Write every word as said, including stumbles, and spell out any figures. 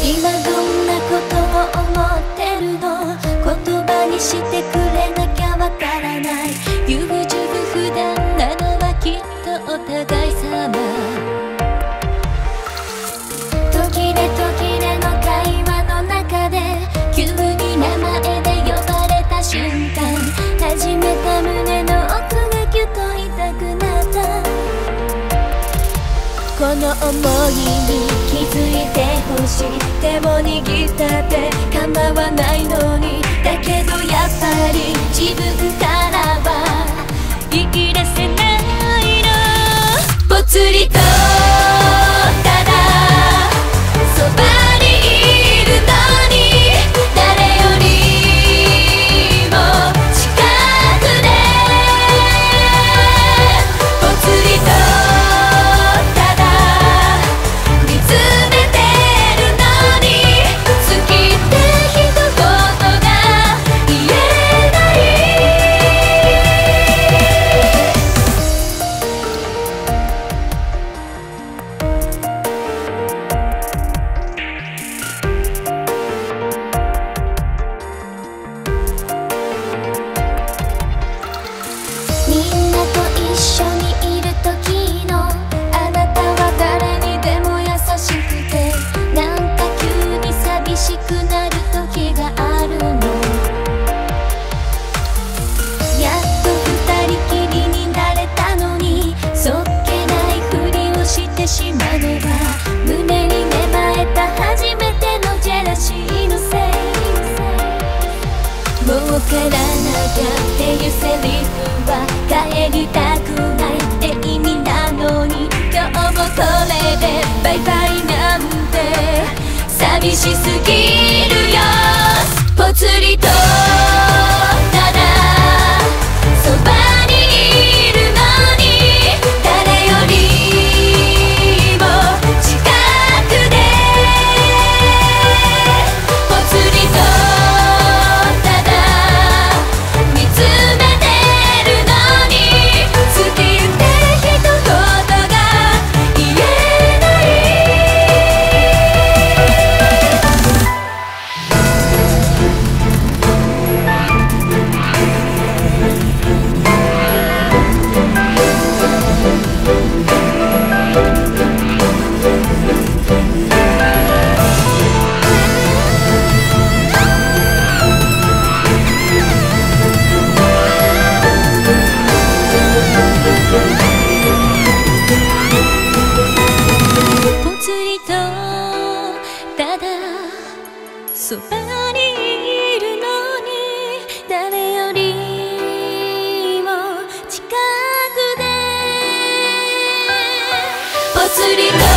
今どんなことを思ってるの、言葉にしてくれなきゃわからない。優柔不断なのはきっとお互い様。途切れ途切れの会話の中で急に名前で呼ばれた瞬間、始めた胸の奥がキュッと痛くなった。この想いに気づいてほしい。手を握ったって構わないのに、だけどやっぱり自分からは言い出せないの。ぽつりとただそばにいるのに、誰よりも近くでぽつりとただ見つめてるのに、好きって一言が言えない。みんなと一緒にいる時のあなたは誰にでも優しくて、なんか急に寂しくなる時があるの。やっと二人きりになれたのに、そっけないふりをしてしまうのが胸に芽生えた初めてのジェラシーのせい。もう帰らなきゃっていうセリフは帰りたくないって意味なのに、今日もこれでバイバイなんて寂しすぎるよ。ぽつりとただそばにいるのに、誰よりも近くでぽつりとただ見つめてるのに、好きって一言が言えない。ぽつりとただそばにいるのに、誰よりも近くでぽつりと